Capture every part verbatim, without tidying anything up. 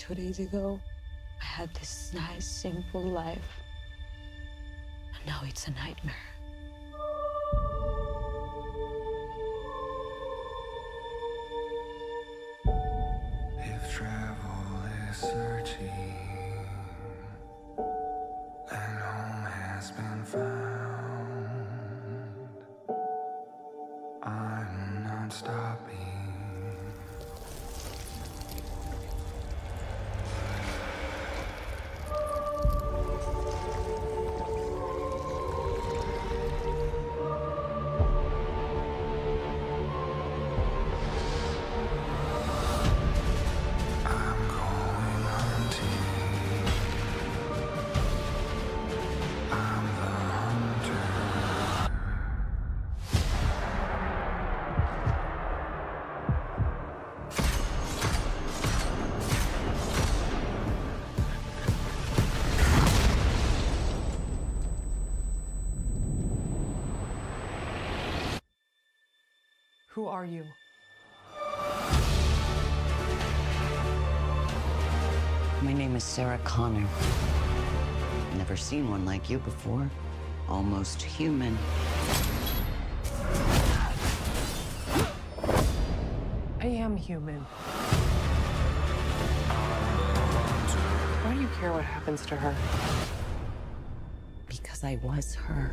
two days ago, I had this nice, simple life. And now it's a nightmare. If travel is searching and home has been found, I'm not stopping. Who are you? My name is Sarah Connor. Never seen one like you before. Almost human. I am human. Why do you care what happens to her? Because I was her.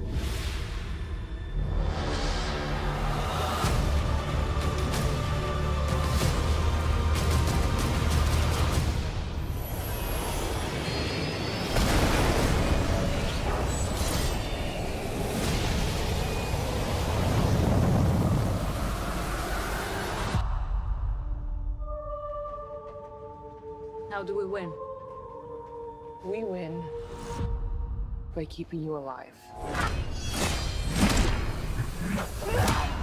How do we win? We win by keeping you alive.